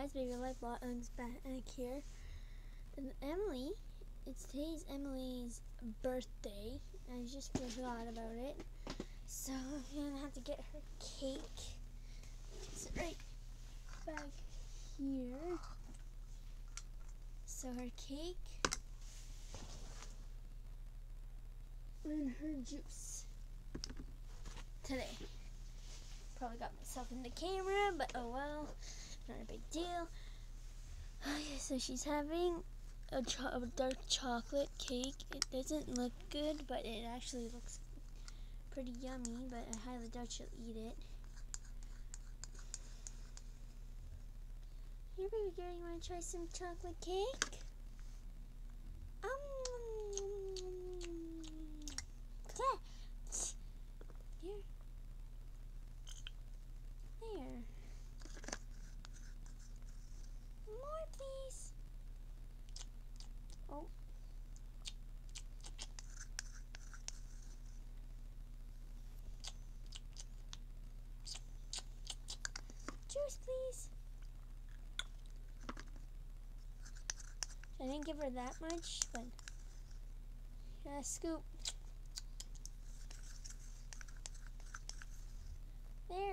guys, Baby Life Vlogs back here. And Emily, today's Emily's birthday. I just forgot about it. So I'm gonna have to get her cake. It's right back here. So her cake and her juice today. Probably got myself in the camera, but oh well, not a big deal. Okay, so she's having a dark chocolate cake. It doesn't look good, but it actually looks pretty yummy, but I highly doubt she'll eat it. Here, baby girl, you want to try some chocolate cake? Here. There. More, please. Oh. Juice, please. I didn't give her that much, but yeah, scoop. There.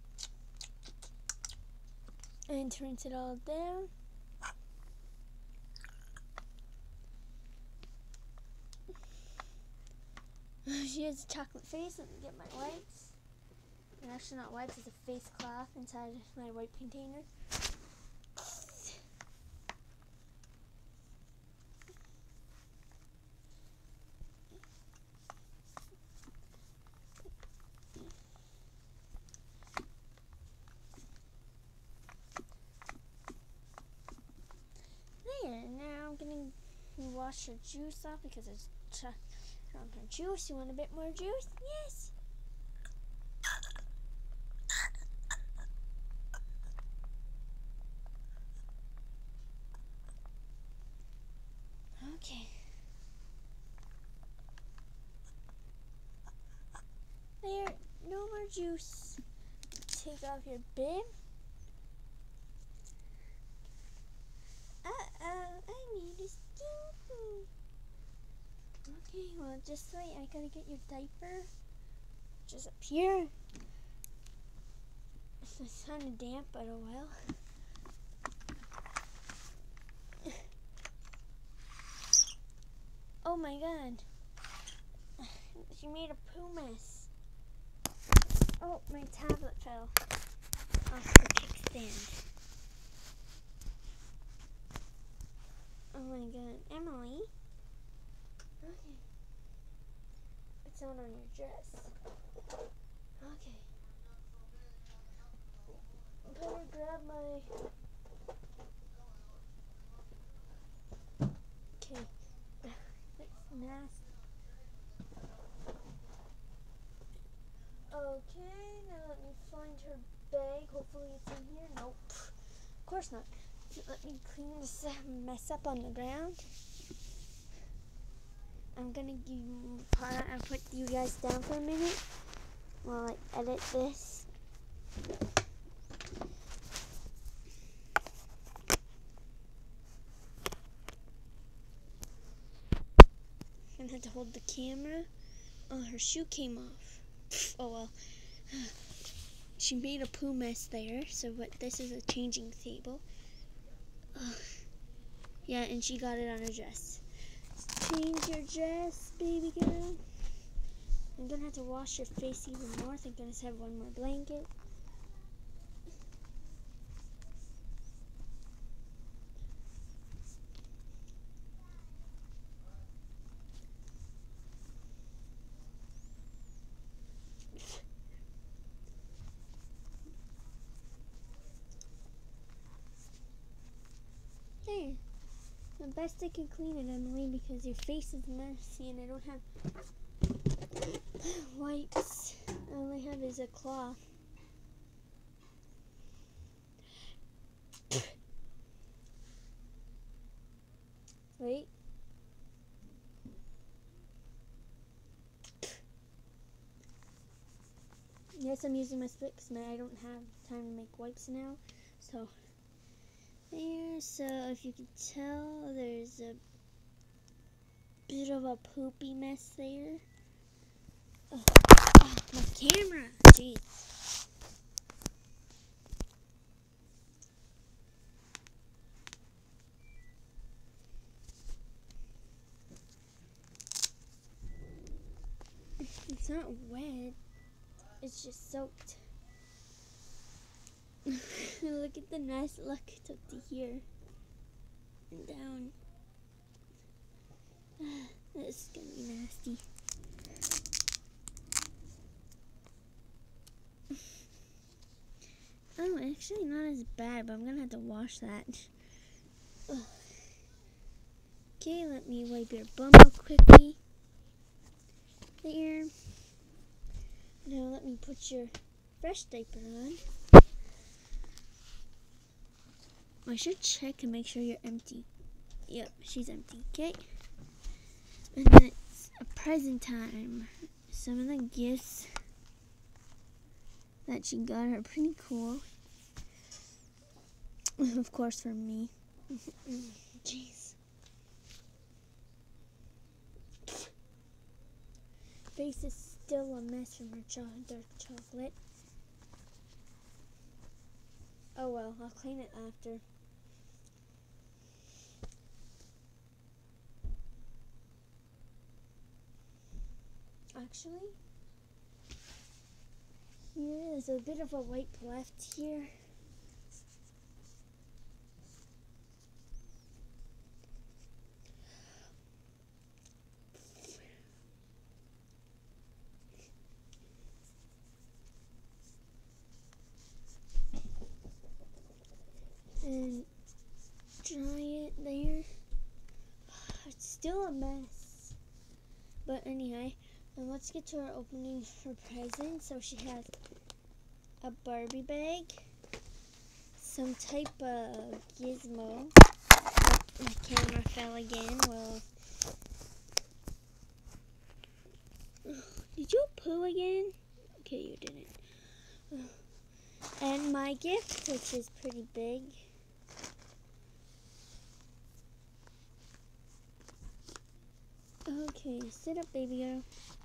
And rinse it all down. She has a chocolate face. Let me get my wipes. And actually not wipes, it's a face cloth inside my wipe container. There, now I'm gonna wash your juice off because it's from her juice. You want a bit more juice? Yes. Okay. There, no more juice. Take off your bib. I made a stink. Okay, well, just wait. I gotta get your diaper. Just up here. It's kind of damp, but oh well. Oh my god. She made a poo mess. Oh, my tablet fell off the kickstand. Oh my god. Emily? Okay. It's on your dress. Okay. Better grab my... Okay. That's nasty. Okay, now let me find her bag. Hopefully it's in here. Nope. Of course not. Let me clean this mess up on the ground. I'm gonna I'll put you guys down for a minute while I edit this. I'm gonna have to hold the camera. Oh, her shoe came off. Oh well. She made a poo mess there, so this is a changing table. Yeah, and she got it on her dress. Change your dress, baby girl. I'm gonna have to wash your face even more. Thank goodness I have one more blanket. There. The best I can clean it, Emily, because your face is messy and I don't have wipes. All I have is a cloth. Wait. Yes, I'm using my split because I don't have time to make wipes now. So there. So if you can tell, there's a bit of a poopy mess there. Oh, my camera. Jeez. It's not wet. It's just soaked. Look at the mess. Look, it's up to here and down. This is gonna be nasty. Oh, actually not as bad, but I'm gonna have to wash that. Ugh. Okay, let me wipe your bum real quickly. There. Now let me put your fresh diaper on. I should check and make sure you're empty. Yep, she's empty. Okay. And then it's a present time. Some of the gifts that she got are pretty cool. Of course, for me. Jeez. Face is still a mess from her dark chocolate. Oh well, I'll clean it after. Actually, here's a bit of a wipe left here. And dry it there. It's still a mess. But anyhow, let's get to her opening her present. So she has a Barbie bag, some type of gizmo. Oh, my camera fell again. Well, did you poo again? Okay, you didn't. And my gift, which is pretty big. Okay, sit up, baby girl.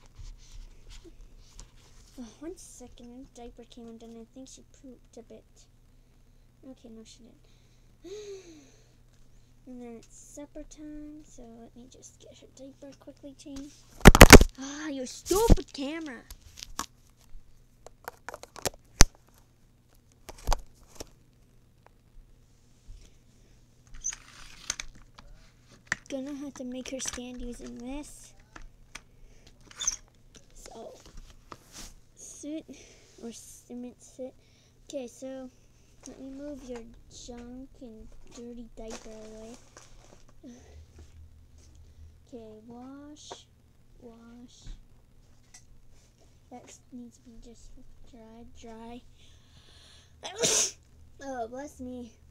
Oh, 1 second, the diaper came undone. I think she pooped a bit. Okay, no, she didn't. And then it's supper time, so let me just get her diaper quickly changed. Ah, you stupid camera. Gonna have to make her stand using this. So, sit, or cement sit. Okay, so let me move your junk and dirty diaper away. Okay, wash. That needs to be just dry. Oh, bless me.